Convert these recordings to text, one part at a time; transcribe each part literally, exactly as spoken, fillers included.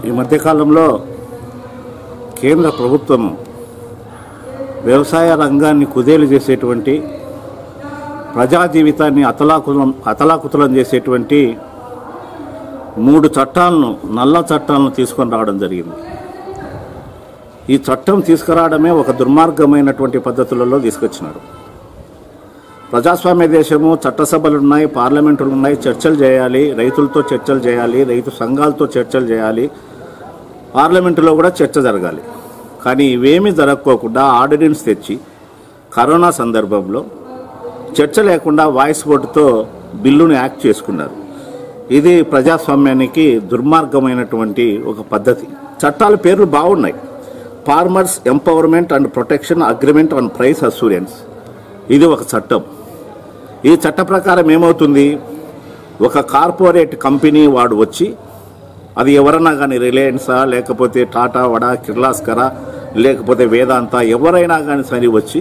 ఈ మధ్యకాలంలో కేంద్ర ప్రభుత్వం వ్యవసాయ రంగాన్ని కుదేలు చేసేటువంటి, ప్రజా జీవితాన్ని అతలాకులం అతలాకుతలం చేసేటువంటి మూడు చట్టాలను, నల్ల చట్టాలను తీసుకొని రావడం జరిగింది. ఈ చట్టం తీసుకురావడమే ఒక దుర్మార్గమైనటువంటి పద్ధతులలో తీసుకొచ్చినారు. ప్రజాస్వామ్య దేశము, చట్టసభలు ఉన్నాయి, పార్లమెంటులు ఉన్నాయి, చర్చలు చేయాలి, రైతులతో చర్చలు చేయాలి, రైతు సంఘాలతో చర్చలు చేయాలి, పార్లమెంటులో కూడా చర్చ జరగాలి. కానీ ఇవేమీ జరగకోకుండా ఆర్డినెన్స్ తెచ్చి కరోనా సందర్భంలో చర్చ లేకుండా వాయిస్ ఓటుతో బిల్లును యాక్ట్ చేసుకున్నారు. ఇది ప్రజాస్వామ్యానికి దుర్మార్గమైనటువంటి ఒక పద్ధతి. చట్టాల పేర్లు బాగున్నాయి. Farmers empowerment and protection agreement on price assurance, ఇది ఒక చట్టం. ఈ చట్ట ప్రకారం ఏమవుతుంది, ఒక కార్పొరేట్ కంపెనీ వాడు వచ్చి, అది ఎవరన్నా కానీ రిలయన్సా, లేకపోతే టాటా వడా, కిర్లాస్కరా, లేకపోతే వేదాంత, ఎవరైనా కానీ సరి వచ్చి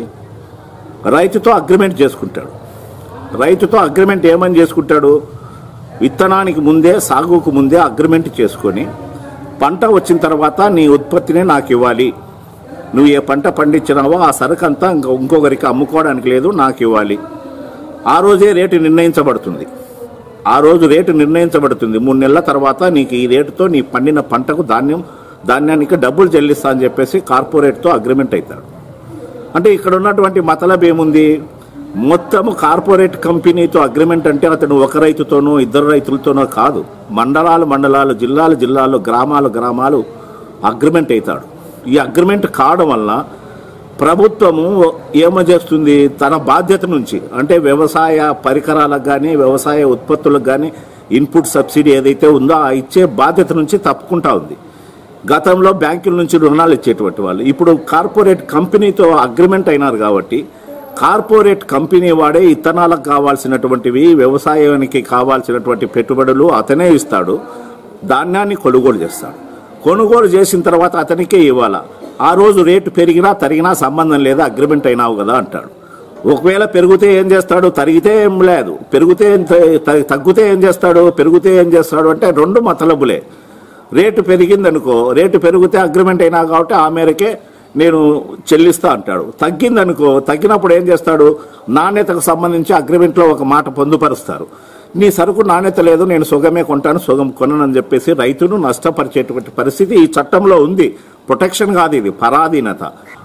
రైతుతో అగ్రిమెంట్ చేసుకుంటాడు. రైతుతో అగ్రిమెంట్ ఏమని చేసుకుంటాడు, విత్తనానికి ముందే, సాగుకు ముందే అగ్రిమెంట్ చేసుకొని, పంట వచ్చిన తర్వాత నీ ఉత్పత్తిని నాకు ఇవ్వాలి, నువ్వు ఏ పంట పండించినావో ఆ సరుకు అంతా ఇంకొకరికి అమ్ముకోవడానికి లేదు, నాకు ఇవ్వాలి. ఆ రోజే రేటు నిర్ణయించబడుతుంది. ఆ రోజు రేటు నిర్ణయించబడుతుంది. మూడు నెలల తర్వాత నీకు ఈ రేటుతో నీ పండిన పంటకు ధాన్యం ధాన్యానికి డబ్బులు చెల్లిస్తా అని చెప్పేసి కార్పొరేట్తో అగ్రిమెంట్ అవుతాడు. అంటే ఇక్కడ ఉన్నటువంటి మతలబ్ ఏముంది, మొత్తము కార్పొరేట్ కంపెనీతో అగ్రిమెంట్ అంటే అతను ఒక రైతుతోనో ఇద్దరు రైతులతోనో కాదు, మండలాలు మండలాలు, జిల్లాలు జిల్లాలు, గ్రామాలు గ్రామాలు అగ్రిమెంట్ అవుతాడు. ఈ అగ్రిమెంట్ కావడం వల్ల ప్రభుత్వము ఏమో చేస్తుంది, తన బాధ్యత నుంచి, అంటే వ్యవసాయ పరికరాలకు కానీ వ్యవసాయ ఉత్పత్తులకు కానీ ఇన్పుట్ సబ్సిడీ ఏదైతే ఉందో ఆ ఇచ్చే బాధ్యత నుంచి తప్పుకుంటా ఉంది. గతంలో బ్యాంకుల నుంచి రుణాలు ఇచ్చేటువంటి వాళ్ళు ఇప్పుడు కార్పొరేట్ కంపెనీతో అగ్రిమెంట్ అయినారు కాబట్టి కార్పొరేట్ కంపెనీ వాడే ఇత్తనాలకు కావాల్సినటువంటివి, వ్యవసాయానికి కావాల్సినటువంటి పెట్టుబడులు అతనే ఇస్తాడు, ధాన్యాన్ని కొనుగోలు చేస్తాడు. కొనుగోలు చేసిన తర్వాత అతనికే ఇవ్వాలా. ఆ రోజు రేటు పెరిగినా తరిగినా సంబంధం లేదా, అగ్రిమెంట్ అయినావు కదా అంటాడు. ఒకవేళ పెరిగితే ఏం చేస్తాడు, తరిగితే ఏం లేదు, పెరిగితే తగ్గితే ఏం చేస్తాడు, పెరిగితే ఏం చేస్తాడు అంటే రెండు మతలబులే. రేటు పెరిగిందనుకో, రేటు పెరిగితే అగ్రిమెంట్ అయినా కాబట్టి ఆ మేరకే నేను చెల్లిస్తా అంటాడు. తగ్గిందనుకో, తగ్గినప్పుడు ఏం చేస్తాడు, నాణ్యతకు సంబంధించి అగ్రిమెంట్లో ఒక మాట పొందుపరుస్తారు. నీ సరుకు నాణ్యత లేదు, నేను సుగమే కొంటాను, సుగం కొనని చెప్పేసి రైతును నష్టపరిచేటువంటి పరిస్థితి ఈ చట్టంలో ఉంది. ప్రొటెక్షన్ కాదు, ఇది పరాధీనత.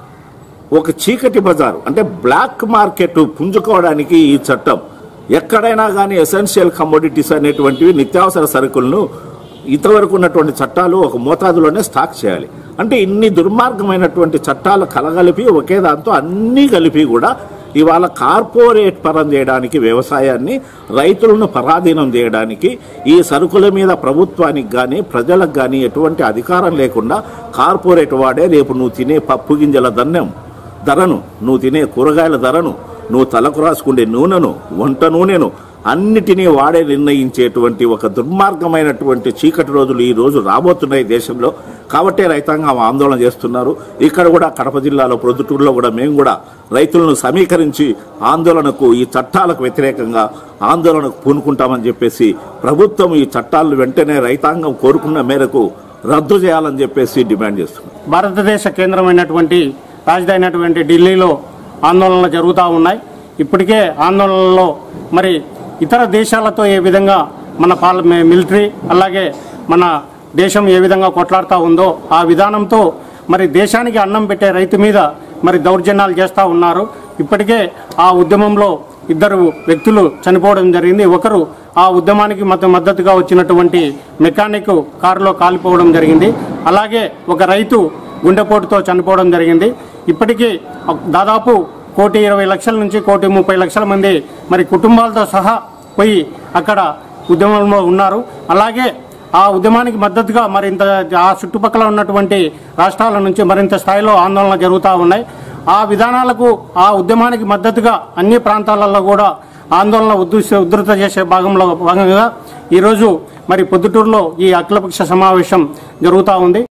ఒక చీకటి బజారు అంటే బ్లాక్ మార్కెట్ పుంజుకోవడానికి ఈ చట్టం. ఎక్కడైనా కానీ ఎసెన్షియల్ కమోడిటీస్ అనేటువంటివి, నిత్యావసర సరుకులను ఇంతవరకు ఉన్నటువంటి చట్టాలు ఒక మోతాదులోనే స్టాక్ చేయాలి. అంటే ఇన్ని దుర్మార్గమైనటువంటి చట్టాలు కలగలిపి ఒకే దాంతో అన్నీ కలిపి కూడా ఇవాళ కార్పొరేట్ పరం చేయడానికి, వ్యవసాయాన్ని, రైతులను పరాధీనం చేయడానికి, ఈ సరుకుల మీద ప్రభుత్వానికి కానీ ప్రజలకు కానీ ఎటువంటి అధికారం లేకుండా కార్పొరేట్ వాడే రేపు నువ్వు తినే పప్పు గింజల ధన్యం ధరను, నువ్వు తినే కూరగాయల ధరను, నువ్వు తలకు రాసుకునే నూనెను, వంట నూనెను అన్నిటినీ వాడే నిర్ణయించేటువంటి ఒక దుర్మార్గమైనటువంటి చీకటి రోజులు ఈ రోజు రాబోతున్నాయి దేశంలో. కాబట్టే రైతాంగం ఆందోళన చేస్తున్నారు. ఇక్కడ కూడా కడప జిల్లాలో ప్రొద్దుటూరులో కూడా మేము కూడా రైతులను సమీకరించి ఆందోళనకు, ఈ చట్టాలకు వ్యతిరేకంగా ఆందోళనకు పూనుకుంటామని చెప్పేసి ప్రభుత్వం ఈ చట్టాలను వెంటనే రైతాంగం కోరుకున్న మేరకు రద్దు చేయాలని చెప్పేసి డిమాండ్ చేస్తున్నాం. భారతదేశ కేంద్రమైనటువంటి రాజధాని అయినటువంటి ఢిల్లీలో ఆందోళనలు జరుగుతూ ఉన్నాయి. ఇప్పటికే ఆందోళనలో మరి ఇతర దేశాలతో ఏ విధంగా మన పాల మిలిటరీ అలాగే మన దేశం ఏ విధంగా కొట్లాడుతూ ఉందో ఆ విధానంతో మరి దేశానికి అన్నం పెట్టే రైతు మీద మరి దౌర్జన్యాలు చేస్తూ ఉన్నారు. ఇప్పటికే ఆ ఉద్యమంలో ఇద్దరు వ్యక్తులు చనిపోవడం జరిగింది. ఒకరు ఆ ఉద్యమానికి మద్దతుగా వచ్చినటువంటి మెకానిక్ కారులో కాలిపోవడం జరిగింది. అలాగే ఒక రైతు గుండెపోటుతో చనిపోవడం జరిగింది. ఇప్పటికీ దాదాపు కోటి ఇరవై లక్షల నుంచి కోటి ముప్పై లక్షల మంది మరి కుటుంబాలతో సహా పోయి అక్కడ ఉద్యమంలో ఉన్నారు. అలాగే ఆ ఉద్యమానికి మద్దతుగా మరింత ఆ చుట్టుపక్కల ఉన్నటువంటి రాష్ట్రాల నుంచి మరింత స్థాయిలో ఆందోళన జరుగుతూ ఉన్నాయి. ఆ విధానాలకు, ఆ ఉద్యమానికి మద్దతుగా అన్ని ప్రాంతాలలో కూడా ఆందోళన ఉధృత చేసే భాగంలో భాగంగా ఈరోజు మరి పొద్దుటూరులో ఈ అఖిలపక్ష సమావేశం జరుగుతూ ఉంది.